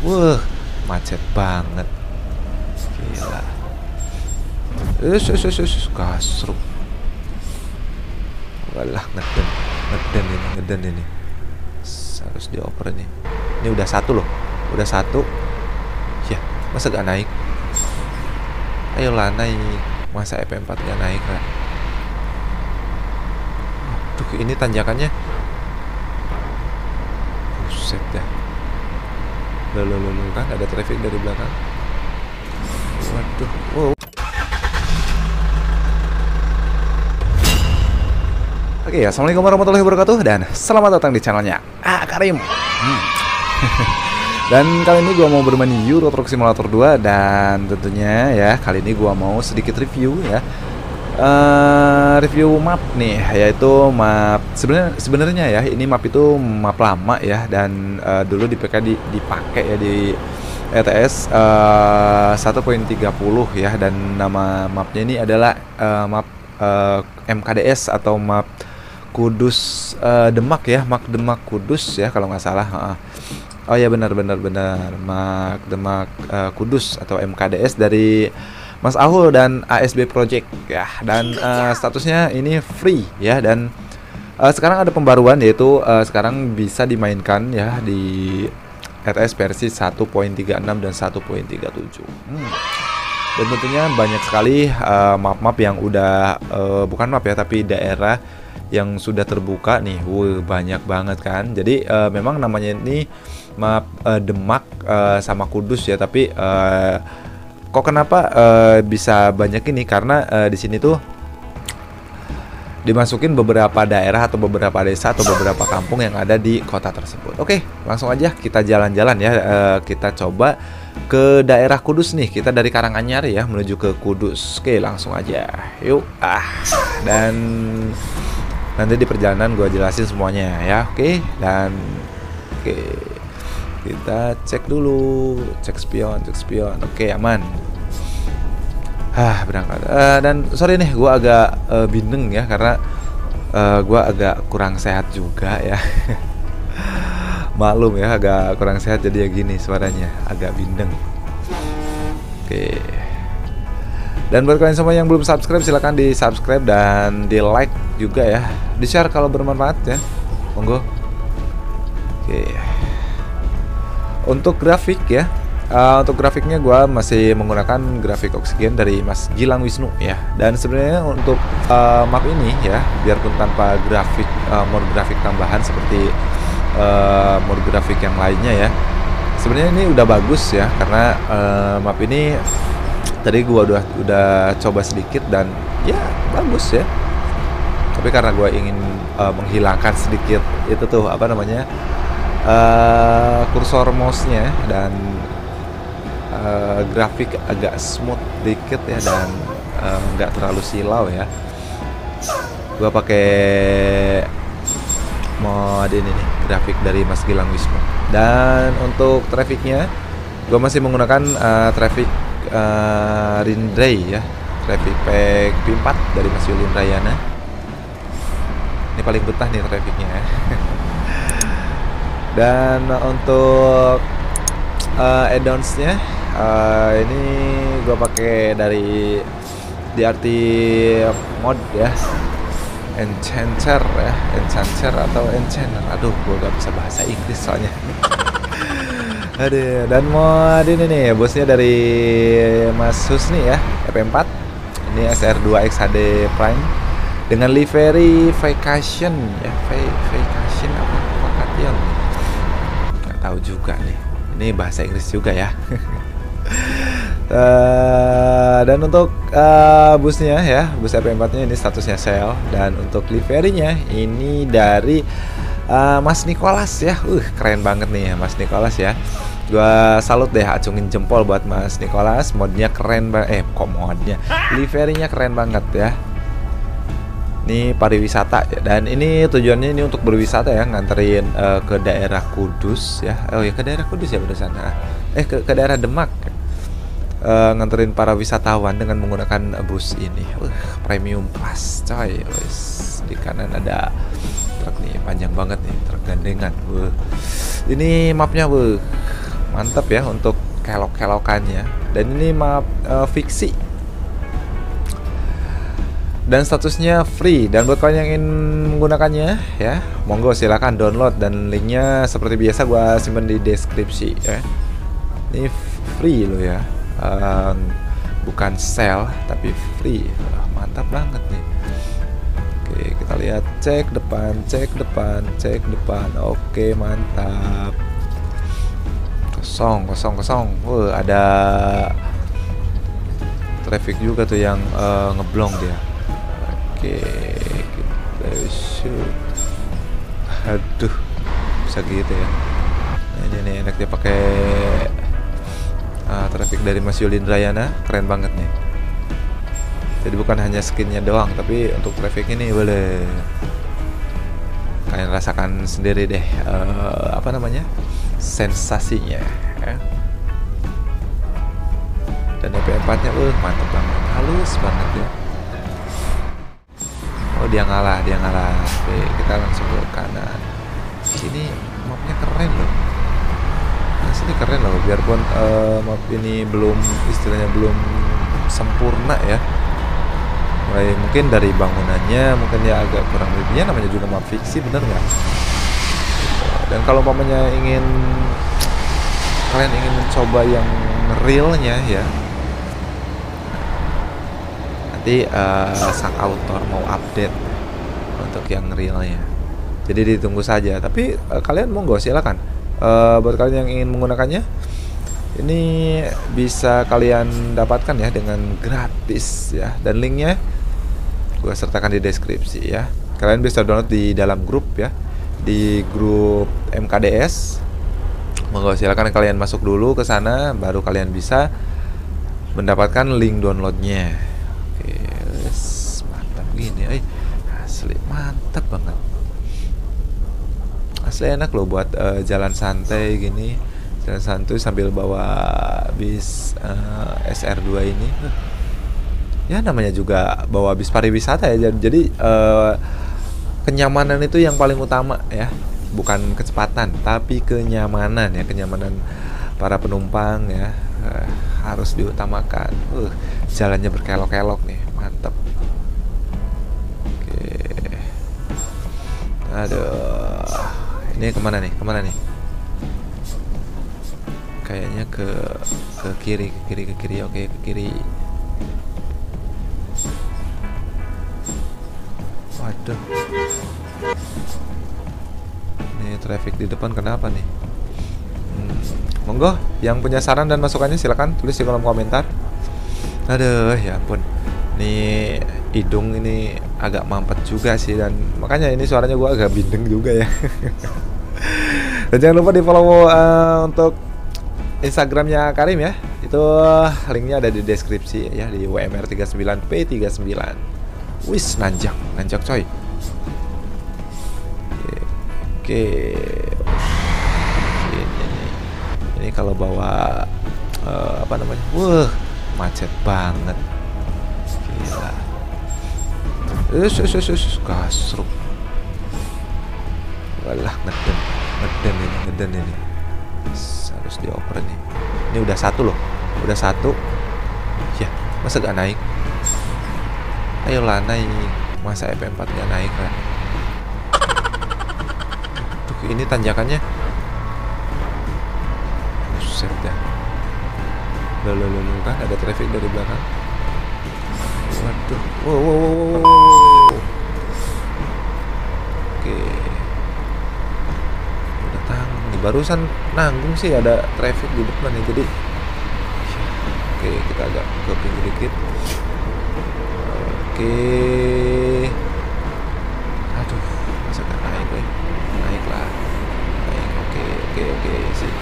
Wah, macet banget. Gila. Kasruk. Walah, ngeden ini. Harus dioper nih. Ini udah satu loh. Udah satu. Ya, masa gak naik? Ayolah naik. Masa FP4 gak naik kan? Aduh, ini tanjakannya. Buset dah. Loh, kan ada traffic dari belakang. Waduh, wow. Oke, assalamualaikum warahmatullahi wabarakatuh dan selamat datang di channelnya Karim. Dan kali ini gua mau bermain Euro Truck Simulator 2 dan tentunya ya kali ini gua mau sedikit review ya. Review map nih, yaitu map sebenarnya ya ini map itu map lama ya dan dulu dipakai ya di ETS 1.30 ya, dan nama mapnya ini adalah map MKDS atau map Kudus Demak ya, Mak Demak Kudus ya kalau nggak salah. Oh ya benar Mak Demak Kudus atau MKDS dari Mas Ahul dan ASB Project ya, dan statusnya ini free ya, dan sekarang ada pembaruan yaitu sekarang bisa dimainkan ya di ETS versi 1.36 dan 1.37. Dan tentunya banyak sekali map-map yang udah bukan map ya tapi daerah yang sudah terbuka nih. Banyak banget kan. Jadi memang namanya ini map Demak sama Kudus ya, tapi kok kenapa bisa banyak ini karena di sini tuh dimasukin beberapa daerah atau beberapa desa atau beberapa kampung yang ada di kota tersebut. Oke, langsung aja kita jalan-jalan ya. Kita coba ke daerah Kudus nih. Kita dari Karanganyar ya menuju ke Kudus. Oke, langsung aja. Yuk. Dan nanti di perjalanan gue jelasin semuanya ya. Oke, dan oke. Kita cek dulu, cek spion. Oke, aman. Berangkat. Dan sorry nih, gue agak bindeng ya karena gue agak kurang sehat juga ya. Maklum ya, agak kurang sehat jadi ya gini suaranya, agak bindeng. Oke. Dan buat kalian semua yang belum subscribe, silahkan di subscribe dan di like juga ya, di share kalau bermanfaat ya, monggo. Oke. Untuk grafik ya, untuk grafiknya gue masih menggunakan grafik oksigen dari Mas Gilang Wisnu ya. Dan sebenarnya untuk map ini ya, biarpun tanpa grafik mode grafik tambahan seperti mode grafik yang lainnya ya, sebenarnya ini udah bagus ya karena map ini tadi gue udah coba sedikit dan ya bagus ya. Tapi karena gue ingin menghilangkan sedikit itu tuh apa namanya kursor mouse-nya dan grafik agak smooth dikit ya dan nggak terlalu silau ya, gue pakai mode ini nih, grafik dari Mas Gilang Wisnu. Dan untuk trafficnya gue masih menggunakan traffic Rindray ya, traffic pack P4 dari Mas Yulin Rayana. Ini paling betah nih trafficnya ya. Dan untuk add-onsnya ini gue pakai dari DRT mod ya, Enchanter ya, Enchanter atau Enchanter. Aduh, gue gak bisa bahasa Inggris soalnya. Aduh, dan mod ini nih bosnya dari Mas Husni ya, FP4. Ini SR2 XHD Prime dengan livery vacation ya, vacation apa vacation? Nggak tahu juga nih. Ini bahasa Inggris juga ya. Dan untuk busnya ya, bus FP4-nya ini statusnya sale. Dan untuk liverynya ini dari Mas Nicholas ya. Keren banget nih ya Mas Nicholas ya. Gua salut deh, acungin jempol buat Mas Nicholas. Modnya keren banget. Kok modnya? Liverynya keren banget ya. Ini pariwisata ya, dan ini tujuannya ini untuk berwisata ya, nganterin ke daerah Kudus ya. Oh ya, ke daerah Kudus ya, bener sana. Ke daerah Demak. Nganterin para wisatawan dengan menggunakan bus ini. Premium class coy. Di kanan ada truk nih, panjang banget nih, truk gandengan. Ini mapnya Mantap ya untuk kelok-kelokannya. Dan ini map fiksi. Dan statusnya free. Dan buat kalian yang ingin menggunakannya ya, monggo silahkan download, dan linknya seperti biasa gua simpen di deskripsi ya. Ini free loh ya, bukan sell tapi free. Mantap banget nih. Oke, kita lihat, cek depan, cek depan, cek depan. Oke, mantap. Kosong. Ada traffic juga tuh yang ngeblong dia. Oke, kita shoot. Aduh, bisa gitu ya. Nah, ini nih enaknya pakai traffic dari Mas Yulin Rayana, keren banget nih. Jadi bukan hanya skinnya doang, tapi untuk traffic ini boleh kalian rasakan sendiri deh, apa namanya, sensasinya ya. Dan EP4 nya mantep banget, halus banget ya. Oh, dia ngalah. Oke, kita langsung ke kanan. Sini mapnya keren loh. Nah, sini keren loh, biarpun map ini belum, istilahnya belum sempurna ya. Mulai mungkin dari bangunannya mungkin ya agak kurang lebihnya, namanya juga map fiksi, bener nggak? Dan kalau umpamanya kalian ingin mencoba yang realnya ya, nanti sang author mau update untuk yang realnya, jadi ditunggu saja. Tapi kalian monggo silakan, buat kalian yang ingin menggunakannya, ini bisa kalian dapatkan ya dengan gratis ya, dan linknya gue sertakan di deskripsi ya. Kalian bisa download di dalam grup ya, di grup MKDS. Monggo silakan kalian masuk dulu ke sana, baru kalian bisa mendapatkan link downloadnya. Oke, mantap gini, asli mantap banget. Asli enak loh buat jalan santai gini, jalan santuy sambil bawa bis SR2 ini. Ya namanya juga bawa bis pariwisata ya, jadi kenyamanan itu yang paling utama ya, bukan kecepatan tapi kenyamanan ya, kenyamanan para penumpang ya, harus diutamakan. Jalannya berkelok-kelok nih, mantap. Oke, aduh, ini kemana nih? Kayaknya ke kiri. Oke, ke kiri. Waduh, ini traffic di depan kenapa nih? Monggo yang punya saran dan masukannya silakan tulis di kolom komentar. Aduh, ya ampun, nih hidung ini agak mampet juga sih, dan makanya ini suaranya gua agak bindeng juga ya. Dan jangan lupa di follow untuk Instagramnya Karim ya, itu linknya ada di deskripsi ya, di WMR39P39. Wis, nanjak coy. Oke. Ini kalau bawa apa namanya, macet banget, gila. Kasruk. Walah, ngeden ini. Harus dioper nih. Ini udah satu loh, ya, masa gak naik? Ayolah naik, masa EP4 gak naik kan? Tuh, ini tanjakannya, buset dah. Loh, kan ada traffic dari belakang. Waduh, wow. Oke, udah tanggung nih, barusan nanggung sih ada traffic di depan nih, jadi oke, kita agak ke pinggir dikit. Oke, aduh, masa gak naik lah, naik. Oke, sip.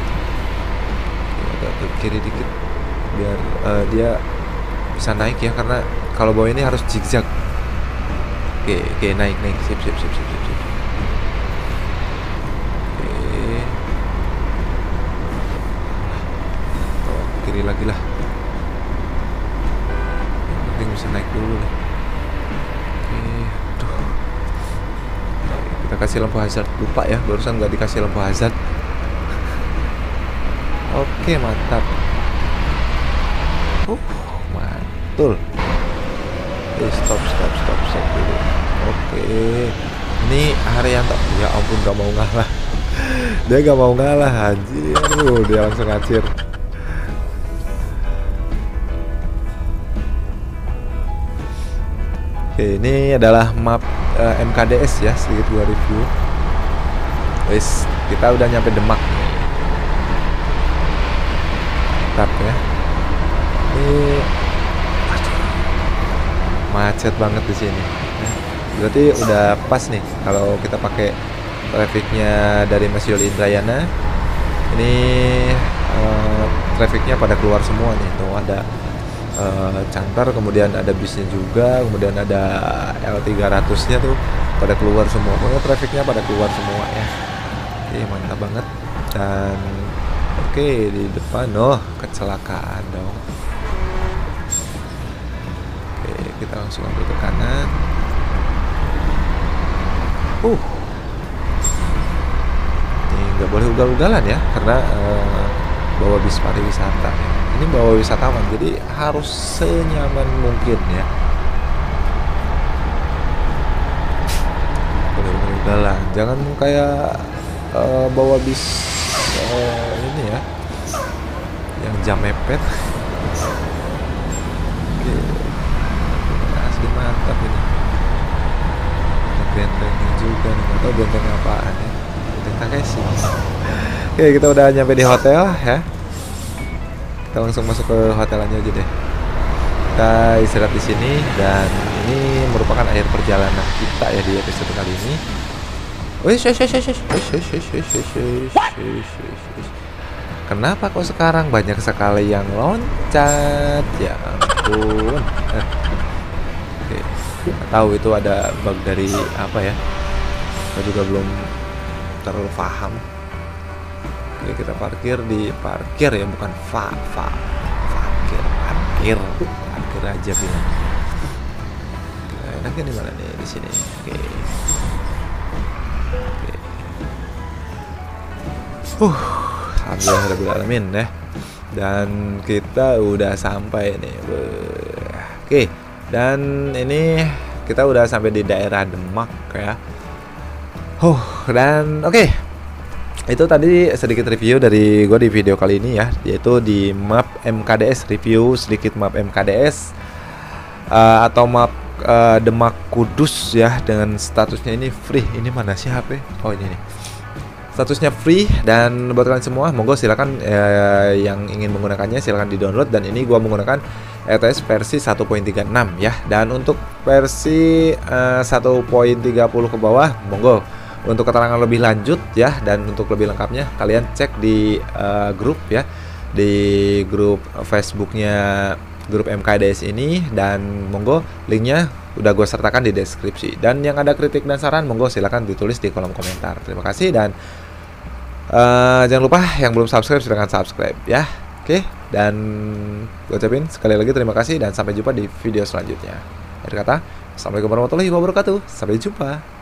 Agak ke kiri dikit biar dia bisa naik ya, karena kalau bawa ini harus zigzag. Oke, naik, sip. Oke, kiri lagi lah, yang penting bisa naik dulu nih. Oke, kita kasih lampu hazard, lupa ya, barusan nggak dikasih lampu hazard. Oke, mantap. Mantul. Stop dulu. Oke. Ini Haryanto. Ya ampun, gak mau ngalah. Dia gak mau ngalah, anjir. Dia langsung ngacir. Oke, ini adalah map MKDS ya, sedikit gua review. Wes, kita udah nyampe Demak. Mantap ya. Ini macet banget di sini. Berarti udah pas nih kalau kita pakai trafficnya dari Masjid Indrayana. Ini trafficnya pada keluar semua nih. Tuh ada Cantar, kemudian ada bisnya juga, kemudian ada L300 nya tuh pada keluar semua. Pokoknya trafficnya pada keluar semua ya. Oke, mantap banget. Dan oke, di depan kecelakaan dong. Kita langsung ambil ke kanan. Ini nggak boleh ugal-ugalan ya, karena bawa bis pariwisata ya. Ini bawa wisatawan, jadi harus senyaman mungkin ya. Boleh ugalan, jangan kayak bawa bis ini ya, yang jam mepet. Mantap ini. Ada bentengnya juga nih, nggak tahu benteng apaan ya. Benteng Takeshi. Oke, kita udah nyampe di hotel ya. Kita langsung masuk ke hotelannya aja deh. Kita istirahat di sini dan ini merupakan akhir perjalanan kita ya di episode kali ini. Kenapa kok sekarang banyak sekali yang loncat? Ya ampun. Nggak tahu itu ada bug dari apa ya, kita juga belum terlalu paham. Oke, kita parkir di parkir ya, bukan parkir aja bilang. Enaknya di mana nih, di sini. Alhamdulillahirobbilalamin ya. Dan kita udah sampai nih. Oke. Dan ini kita udah sampai di daerah Demak ya. Dan oke. Itu tadi sedikit review dari gue di video kali ini ya, yaitu di map MKDS, review sedikit map MKDS atau map Demak Kudus ya, dengan statusnya ini free. Ini mana sih HP? Oh, ini nih. Statusnya free, dan buat kalian semua monggo silakan yang ingin menggunakannya silakan di-download. Dan ini gua menggunakan ETS versi 1.36 ya. Dan untuk versi 1.30 ke bawah monggo untuk keterangan lebih lanjut ya, dan untuk lebih lengkapnya kalian cek di grup ya, di grup Facebooknya grup MKDS ini, dan monggo linknya udah gue sertakan di deskripsi. Dan yang ada kritik dan saran monggo silakan ditulis di kolom komentar. Terima kasih, dan jangan lupa yang belum subscribe silahkan subscribe ya. Oke, dan gue ucapin sekali lagi terima kasih dan sampai jumpa di video selanjutnya. Akhir kata, assalamualaikum warahmatullahi wabarakatuh. Sampai jumpa.